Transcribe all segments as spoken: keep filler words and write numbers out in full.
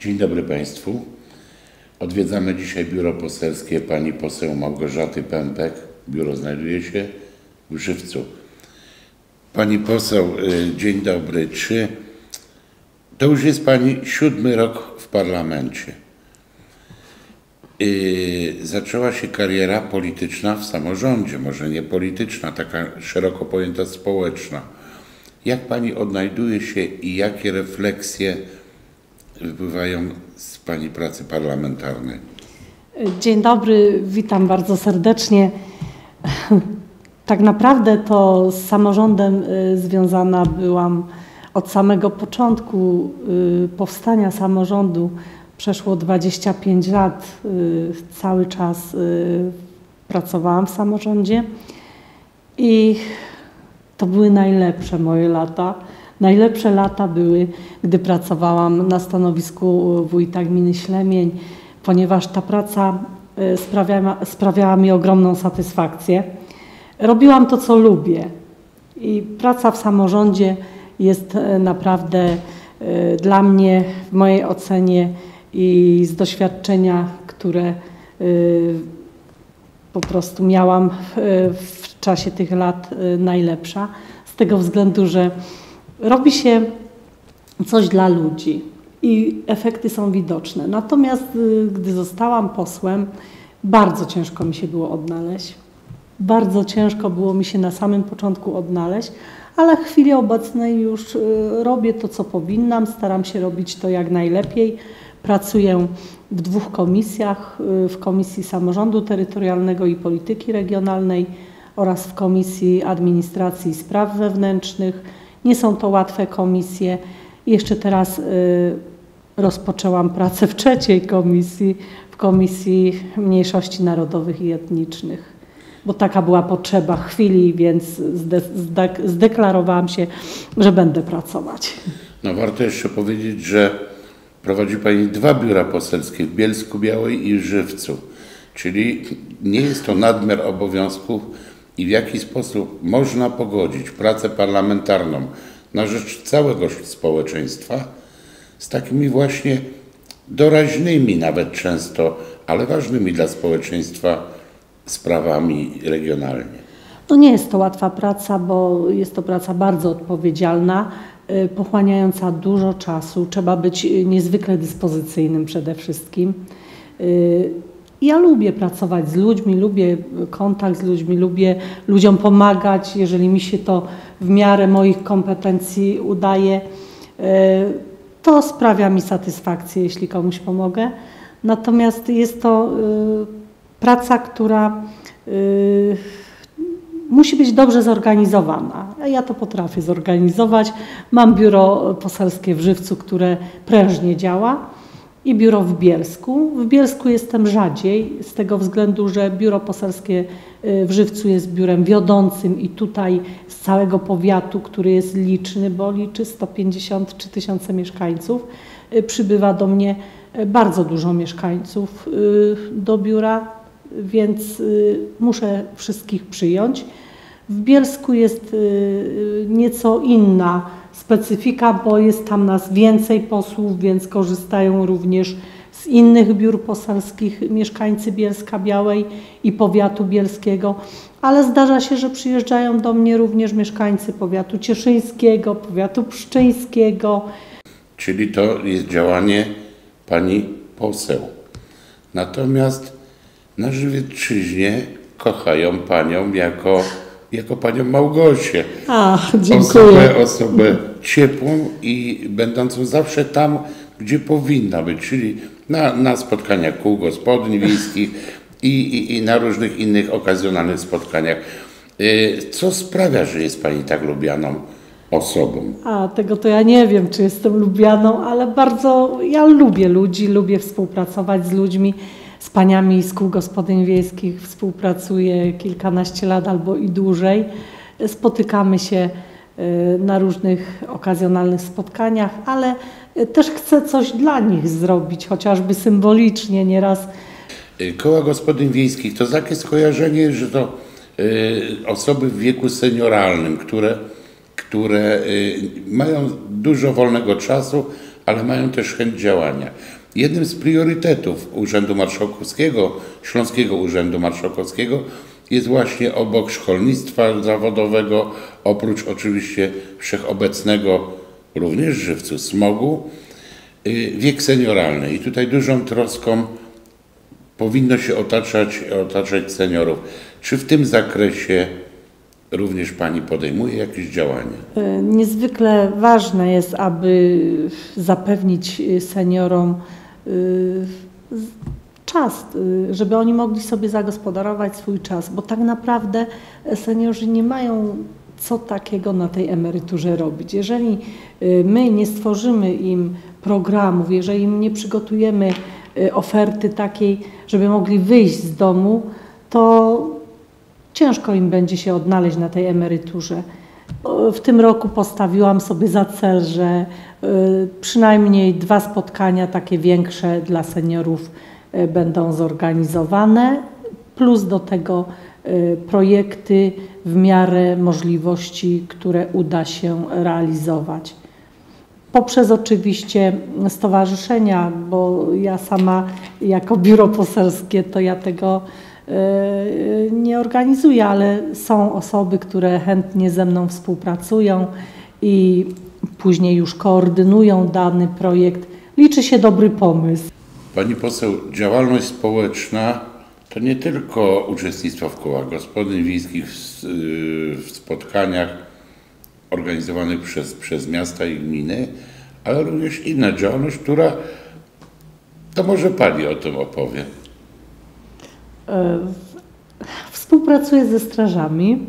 Dzień dobry Państwu. Odwiedzamy dzisiaj biuro poselskie pani poseł Małgorzaty Pępek. Biuro znajduje się w Żywcu. Pani poseł, dzień dobry. Czy to już jest pani siódmy rok w parlamencie? Yy, zaczęła się kariera polityczna w samorządzie, może nie polityczna, taka szeroko pojęta społeczna. Jak pani odnajduje się i jakie refleksje wypływają z pani pracy parlamentarnej? Dzień dobry, witam bardzo serdecznie. Tak naprawdę to z samorządem związana byłam od samego początku powstania samorządu. Przeszło dwadzieścia pięć lat, cały czas pracowałam w samorządzie i to były najlepsze moje lata. Najlepsze lata były, gdy pracowałam na stanowisku wójta gminy Ślemień, ponieważ ta praca sprawiała, sprawiała mi ogromną satysfakcję. Robiłam to, co lubię i praca w samorządzie jest naprawdę dla mnie, w mojej ocenie i z doświadczenia, które po prostu miałam w czasie tych lat, najlepsza. Z tego względu, że robi się coś dla ludzi i efekty są widoczne. Natomiast gdy zostałam posłem, bardzo ciężko mi się było odnaleźć. Bardzo ciężko było mi się na samym początku odnaleźć, ale w chwili obecnej już robię to, co powinnam. Staram się robić to jak najlepiej. Pracuję w dwóch komisjach, w Komisji Samorządu Terytorialnego i Polityki Regionalnej oraz w Komisji Administracji i Spraw Wewnętrznych. Nie są to łatwe komisje. Jeszcze teraz y, rozpoczęłam pracę w trzeciej komisji, w Komisji Mniejszości Narodowych i Etnicznych, bo taka była potrzeba chwili, więc zde, zde, zdeklarowałam się, że będę pracować. No warto jeszcze powiedzieć, że prowadzi pani dwa biura poselskie w Bielsku-Białej i w Żywcu, czyli nie jest to nadmiar obowiązków. I w jaki sposób można pogodzić pracę parlamentarną na rzecz całego społeczeństwa z takimi właśnie doraźnymi nawet często, ale ważnymi dla społeczeństwa sprawami regionalnie? No nie jest to łatwa praca, bo jest to praca bardzo odpowiedzialna, pochłaniająca dużo czasu. Trzeba być niezwykle dyspozycyjnym przede wszystkim. Ja lubię pracować z ludźmi, lubię kontakt z ludźmi, lubię ludziom pomagać. Jeżeli mi się to w miarę moich kompetencji udaje, to sprawia mi satysfakcję, jeśli komuś pomogę. Natomiast jest to praca, która musi być dobrze zorganizowana. Ja to potrafię zorganizować. Mam biuro poselskie w Żywcu, które prężnie działa, i biuro w Bielsku. W Bielsku jestem rzadziej, z tego względu, że biuro poselskie w Żywcu jest biurem wiodącym i tutaj z całego powiatu, który jest liczny, bo liczy sto pięćdziesiąt trzy tysiące mieszkańców, przybywa do mnie bardzo dużo mieszkańców do biura, więc muszę wszystkich przyjąć. W Bielsku jest nieco inna specyfika, bo jest tam nas więcej posłów, więc korzystają również z innych biur poselskich mieszkańcy Bielska-Białej i powiatu bielskiego, ale zdarza się, że przyjeżdżają do mnie również mieszkańcy powiatu cieszyńskiego, powiatu pszczyńskiego. Czyli to jest działanie pani poseł. Natomiast na Żywiecczyźnie kochają panią jako jako panią Małgosię. A, dziękuję. Osobę, osobę ciepłą i będącą zawsze tam, gdzie powinna być, czyli na, na spotkaniach kół gospodyń wiejskich i, i, i na różnych innych okazjonalnych spotkaniach. Co sprawia, że jest pani tak lubianą osobą? A, tego to ja nie wiem, czy jestem lubianą, ale bardzo, ja lubię ludzi, lubię współpracować z ludźmi. Z paniami z kół gospodyń wiejskich współpracuję kilkanaście lat albo i dłużej. Spotykamy się na różnych okazjonalnych spotkaniach, ale też chcę coś dla nich zrobić, chociażby symbolicznie nieraz. Koła gospodyń wiejskich to takie skojarzenie, że to osoby w wieku senioralnym, które, które mają dużo wolnego czasu, ale mają też chęć działania. Jednym z priorytetów Urzędu Marszałkowskiego, Śląskiego Urzędu Marszałkowskiego jest właśnie obok szkolnictwa zawodowego, oprócz oczywiście wszechobecnego również w Żywcu smogu, wiek senioralny. I tutaj dużą troską powinno się otaczać, otaczać seniorów. Czy w tym zakresie również Pani podejmuje jakieś działania? Niezwykle ważne jest, aby zapewnić seniorom czas, żeby oni mogli sobie zagospodarować swój czas, bo tak naprawdę seniorzy nie mają co takiego na tej emeryturze robić. Jeżeli my nie stworzymy im programów, jeżeli im nie przygotujemy oferty takiej, żeby mogli wyjść z domu, to ciężko im będzie się odnaleźć na tej emeryturze. W tym roku postawiłam sobie za cel, że przynajmniej dwa spotkania takie większe dla seniorów będą zorganizowane, plus do tego projekty w miarę możliwości, które uda się realizować. Poprzez oczywiście stowarzyszenia, bo ja sama jako biuro poselskie to ja tego nie organizuję, ale są osoby, które chętnie ze mną współpracują i później już koordynują dany projekt. Liczy się dobry pomysł. Pani poseł, działalność społeczna to nie tylko uczestnictwo w kołach gospodyń wiejskich, w, w spotkaniach organizowanych przez, przez miasta i gminy, ale również inna działalność, która, to może Pani o tym opowie. Współpracuję ze strażami.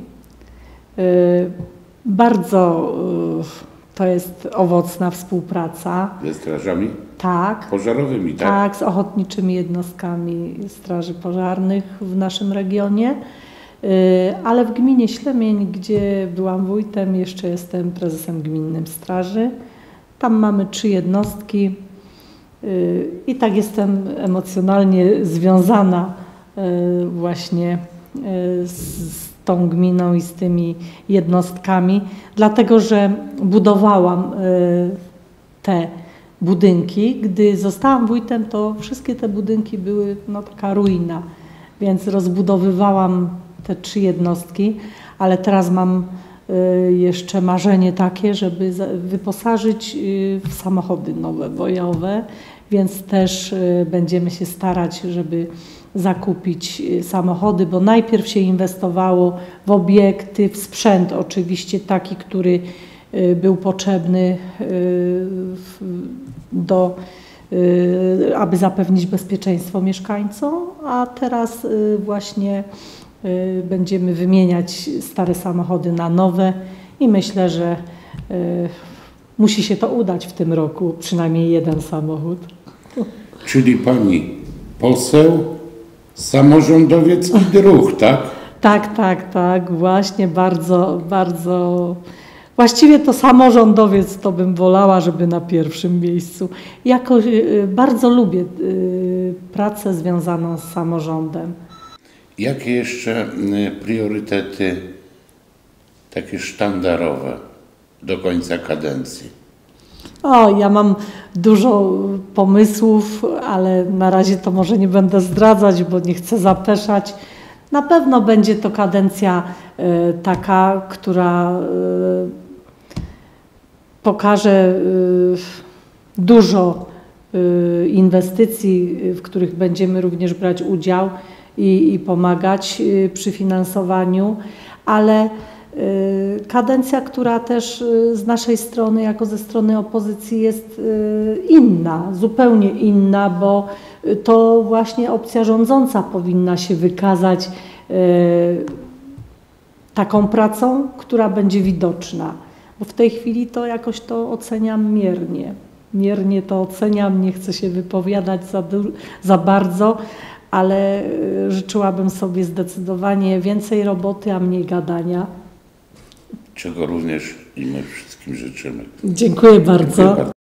Bardzo to jest owocna współpraca. Ze strażami? Tak. Pożarowymi, tak? Tak, z ochotniczymi jednostkami straży pożarnych w naszym regionie. Ale w gminie Ślemień, gdzie byłam wójtem, jeszcze jestem prezesem gminnym straży. Tam mamy trzy jednostki i tak jestem emocjonalnie związana właśnie z tą gminą i z tymi jednostkami, dlatego że budowałam te budynki. Gdy zostałam wójtem, to wszystkie te budynki były no, taka ruina, więc rozbudowywałam te trzy jednostki, ale teraz mam jeszcze marzenie takie, żeby wyposażyć w samochody nowe, bojowe, więc też będziemy się starać, żeby zakupić samochody, bo najpierw się inwestowało w obiekty, w sprzęt oczywiście taki, który był potrzebny do, aby zapewnić bezpieczeństwo mieszkańcom, a teraz właśnie będziemy wymieniać stare samochody na nowe i myślę, że musi się to udać w tym roku, przynajmniej jeden samochód. Czyli Pani poseł, samorządowiec i druh, tak? Tak, tak, tak, właśnie bardzo, bardzo, właściwie to samorządowiec to bym wolała, żeby na pierwszym miejscu. Jakoś bardzo lubię pracę związaną z samorządem. Jakie jeszcze priorytety takie sztandarowe do końca kadencji? O, ja mam dużo pomysłów, ale na razie to może nie będę zdradzać, bo nie chcę zapeszać. Na pewno będzie to kadencja y, taka, która y, pokaże y, dużo y, inwestycji, w których będziemy również brać udział i, i pomagać y, przy finansowaniu, ale kadencja, która też z naszej strony, jako ze strony opozycji jest inna, zupełnie inna, bo to właśnie opcja rządząca powinna się wykazać taką pracą, która będzie widoczna. Bo w tej chwili to jakoś to oceniam miernie. Miernie to oceniam, nie chcę się wypowiadać za, za bardzo, ale życzyłabym sobie zdecydowanie więcej roboty, a mniej gadania. Czego również i my wszystkim życzymy. Dziękuję bardzo. Dziękuję bardzo.